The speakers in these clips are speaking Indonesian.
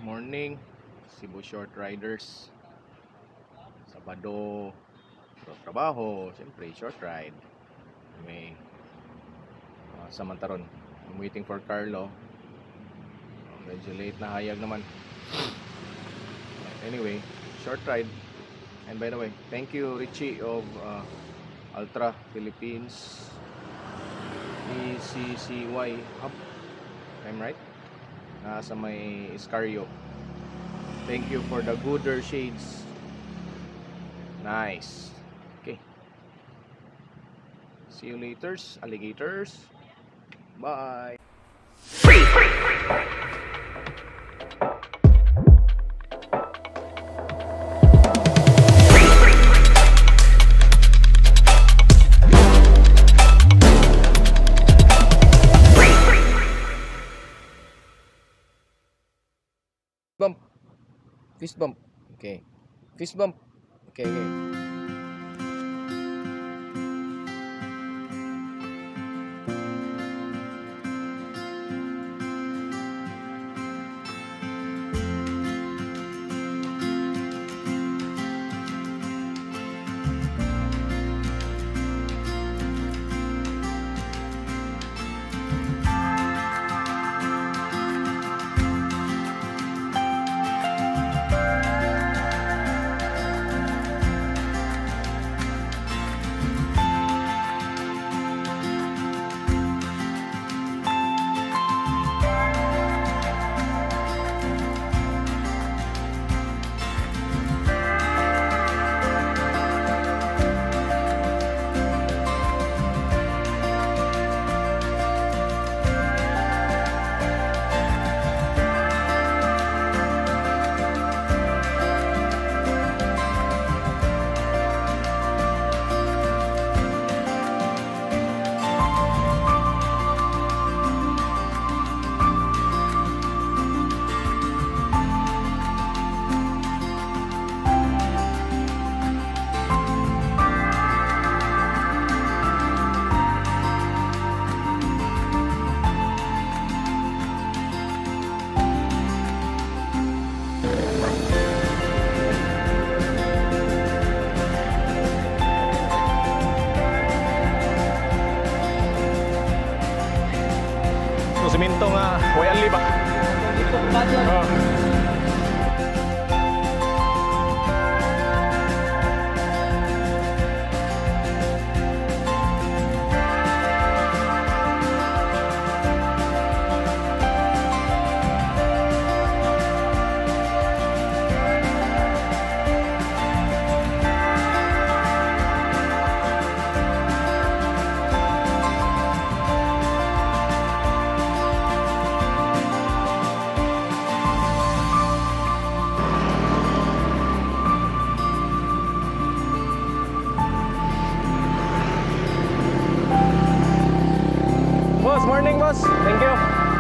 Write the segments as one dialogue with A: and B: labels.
A: Morning, Cebu Short Riders. Sabado, trabaho, siyempre short ride. May samantaron. I'm waiting for Carlo. Medyo late na hayag naman. Anyway, short ride. And by the way, thank you Richie of Ultra Philippines ECCY Hub. I'm right? Sa may Iscario. Thank you for the gooder shades. Nice. Okay. See you later, alligators. Bye. Bump. Fist bump. Okay. Fist bump. Okay, okay. Siminto nga, way ali ba? Boss, morning boss. Thank you.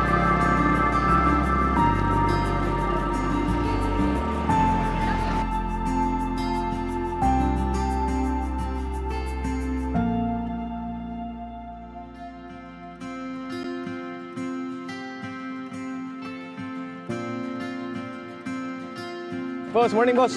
A: Boss, morning boss.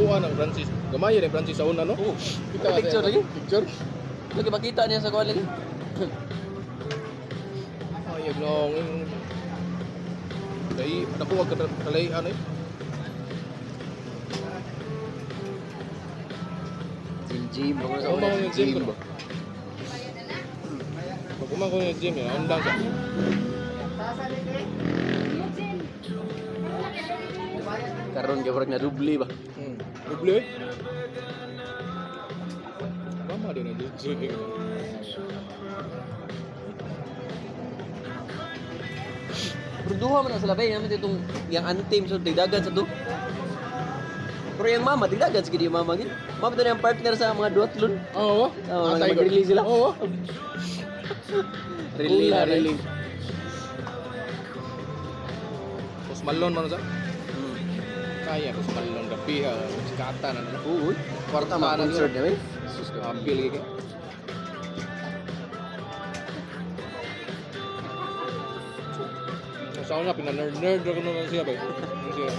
A: kuha ng Francis. Gamay ni Francis sa una, no?
B: Oo.
A: Kita
B: Picture lagi.
A: Picture.
B: Lagi makita niya sa kuha lagi.
A: Ay, nong. Dai, ako wag kalay ano eh.
B: Gym. Bago sa
A: Ako
B: una.
A: yung gym ko ba? Pag umang ko yung gym, andang ka.
B: Karon gabrag na dubli ba?
A: Duble eh. Mama din na gym.
B: Pero duha man ang salabay namin itong yang antim so tigdagan sa to. Pero yung mama tigdagan sa kini mama gid. Mama to yung partner sa mga duatlon.
A: Oo.
B: Oh, mag-release sila.
A: Oo.
B: Release na
A: Ula,
B: release.
A: Tapos Malone man sa. Kaya tapos Malone gabi ha, sikata na na.
B: Oo.
A: Kwarta
B: Tama
A: na
B: concert
A: na.
B: namin.
A: Apil gitu. Sa una pina-nerd ako na siya ba. Siya.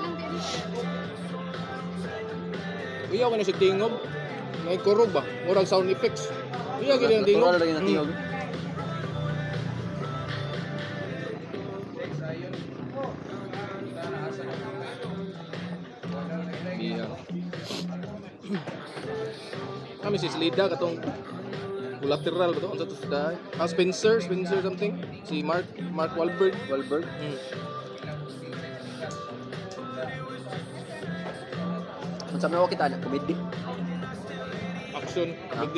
A: Iya ko na si Tingog. May kurog ba? Murag sound effects. Iya gid ang Tingog.
B: Natural lagi na tingog.
A: Iya. Kami si Slida katong collateral ba to? Unsa to sa Spencer something. Si Mark Wahlberg.
B: Unsa man kita na comedy.
A: Action, comedy.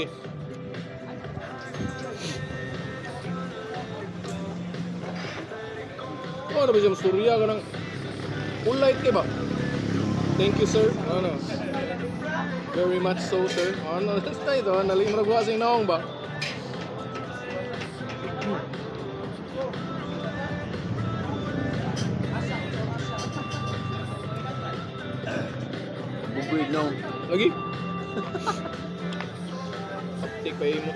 A: Ano ba siya storya ka ng polite ka ba? Thank you sir. Ano? Very much so sir. Ano? Basta ito, naling maragwasing naong ba?
B: Bugwid no.
A: Lagi? Uptake pa mo.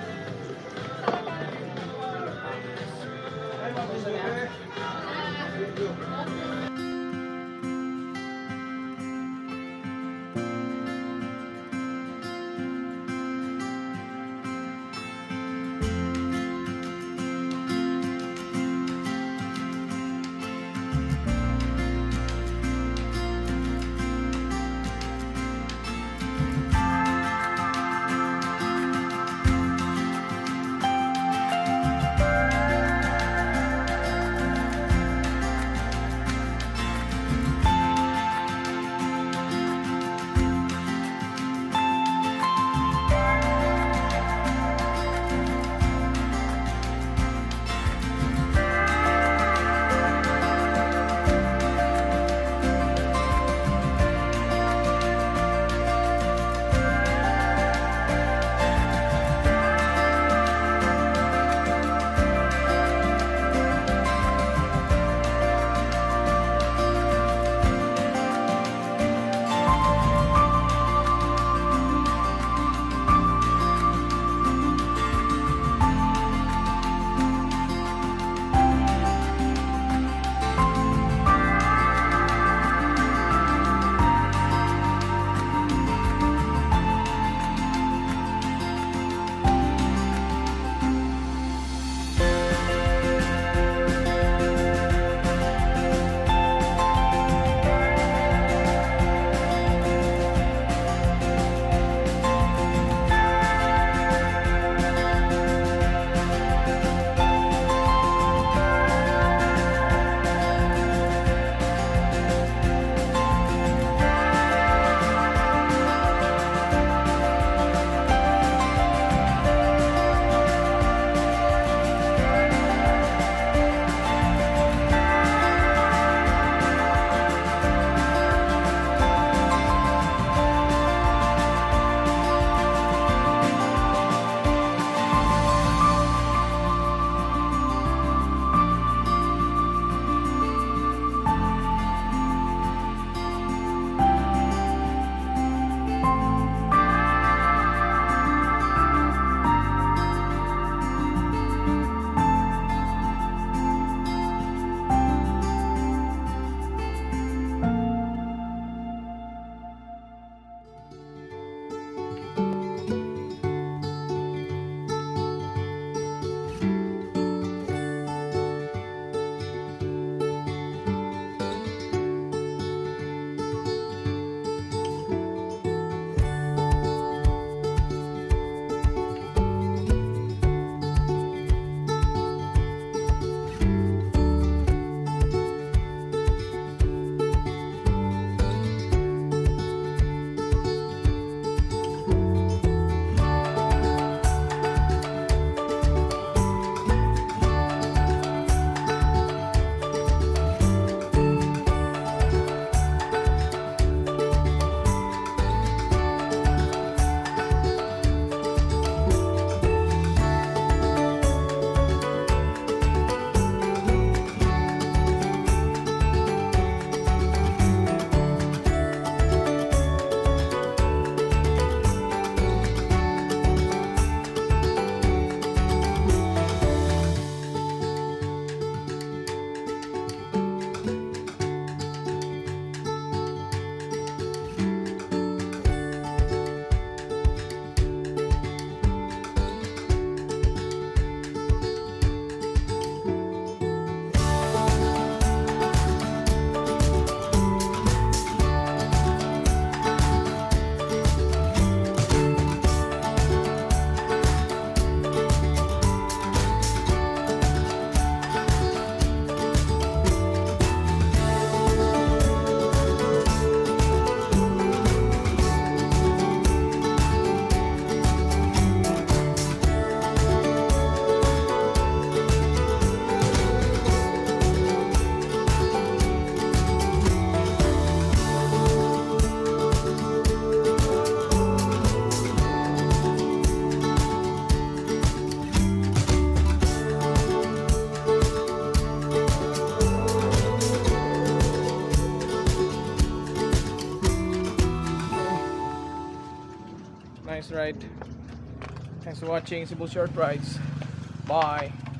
A: nice ride. Thanks for watching Cebu Short Rides. Bye.